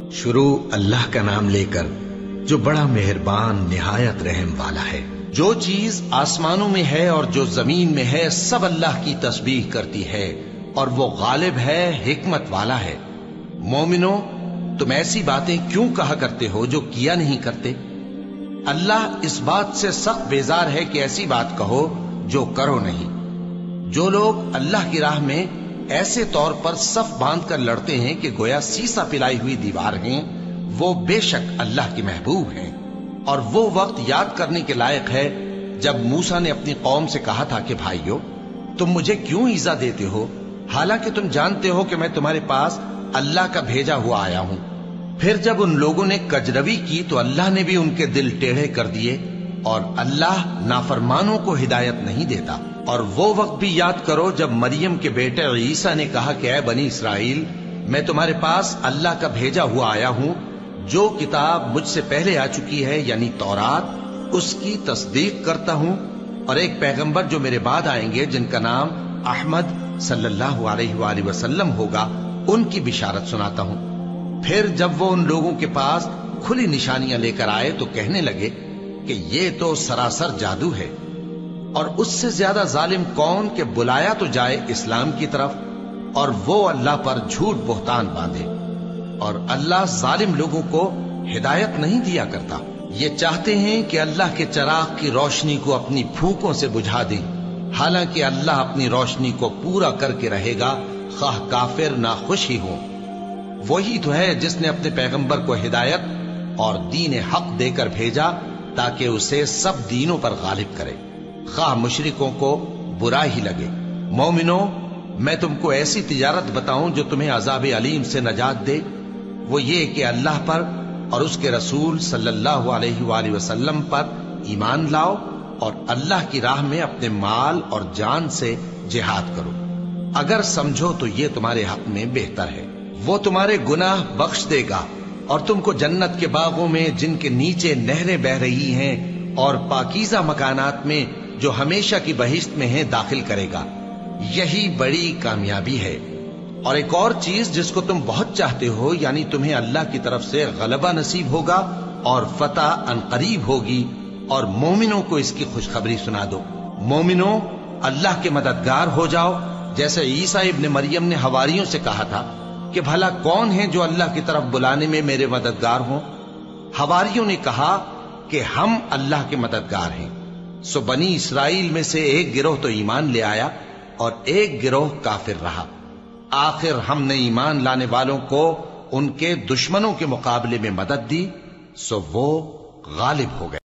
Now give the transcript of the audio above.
شروع اللہ کا نام لے کر جو بڑا مہربان نہایت رحم والا ہے۔ جو چیز آسمانوں میں ہے اور جو زمین میں ہے سب اللہ کی تسبیح کرتی ہے اور وہ غالب ہے، حکمت والا ہے۔ مومنو، تم ایسی باتیں کیوں کہا کرتے ہو جو کیا نہیں کرتے؟ اللہ اس بات سے سخت بیزار ہے کہ ایسی بات کہو جو کرو نہیں۔ جو لوگ اللہ کی راہ میں ایسے طور پر صف باندھ کر لڑتے ہیں کہ گویا سیسا پلائی ہوئی دیوار ہیں، وہ بے شک اللہ کے محبوب ہیں۔ اور وہ وقت یاد کرنے کے لائق ہے جب موسیٰ نے اپنی قوم سے کہا تھا کہ بھائیو، تم مجھے کیوں ایذا دیتے ہو حالانکہ تم جانتے ہو کہ میں تمہارے پاس اللہ کا بھیجا ہوا آیا ہوں۔ پھر جب ان لوگوں نے کجروی کی تو اللہ نے بھی ان کے دل ٹیڑھے کر دیے، اور اللہ نافرمانوں کو ہدایت نہیں دیتا۔ اور وہ وقت بھی یاد کرو جب مریم کے بیٹے عیسیٰ نے کہا کہ اے بنی اسرائیل، میں تمہارے پاس اللہ کا بھیجا ہوا آیا ہوں، جو کتاب مجھ سے پہلے آ چکی ہے یعنی تورات، اس کی تصدیق کرتا ہوں، اور ایک پیغمبر جو میرے بعد آئیں گے جن کا نام احمد صلی اللہ علیہ وآلہ وسلم ہوگا، ان کی بشارت سناتا ہوں۔ پھر جب وہ ان لوگوں کے پاس کھلی نشانیاں لے کر آئے تو کہنے لگے کہ یہ تو سراسر جادو ہے، اور اس سے زیادہ ظالم کون کہ بلایا تو جائے اسلام کی طرف اور وہ اللہ پر جھوٹ بہتان باندھے۔ اور اللہ ظالم لوگوں کو ہدایت نہیں دیا کرتا۔ یہ چاہتے ہیں کہ اللہ کے چراغ کی روشنی کو اپنی پھونکوں سے بجھا دیں، حالانکہ اللہ اپنی روشنی کو پورا کر کے رہے گا، خواہ کافر نہ خوش ہی ہوں۔ وہی تو ہے جس نے اپنے پیغمبر کو ہدایت اور دین حق دے کر بھیجا تاکہ اسے سب دینوں پر غالب کرے، خواہ مشرکوں کو برا ہی لگے۔ مومنو، میں تم کو ایسی تجارت بتاؤں جو تمہیں عذاب علیم سے نجات دے؟ وہ یہ کہ اللہ پر اور اس کے رسول صلی اللہ علیہ وآلہ وسلم پر ایمان لاؤ اور اللہ کی راہ میں اپنے مال اور جان سے جہاد کرو۔ اگر سمجھو تو یہ تمہارے حق میں بہتر ہے۔ وہ تمہارے گناہ بخش دے گا اور تم کو جنت کے باغوں میں جن کے نیچے نہریں بہ رہی ہیں اور پاکیزہ مکانات میں جو ہمیشہ کی بہشت میں ہیں داخل کرے گا۔ یہی بڑی کامیابی ہے۔ اور ایک اور چیز جس کو تم بہت چاہتے ہو، یعنی تمہیں اللہ کی طرف سے غلبہ نصیب ہوگا اور فتح عنقریب ہوگی، اور مومنوں کو اس کی خوشخبری سنا دو۔ مومنوں، اللہ کے مددگار ہو جاؤ، جیسے عیسیٰ ابن مریم نے حواریوں سے کہا تھا کہ بھلا کون ہے جو اللہ کی طرف بلانے میں میرے مددگار ہوں؟ حواریوں نے کہا کہ ہم اللہ کے مددگار ہیں۔ سو بنی اسرائیل میں سے ایک گروہ تو ایمان لے آیا اور ایک گروہ کافر رہا۔ آخر ہم نے ایمان لانے والوں کو ان کے دشمنوں کے مقابلے میں مدد دی، سو وہ غالب ہو گئے۔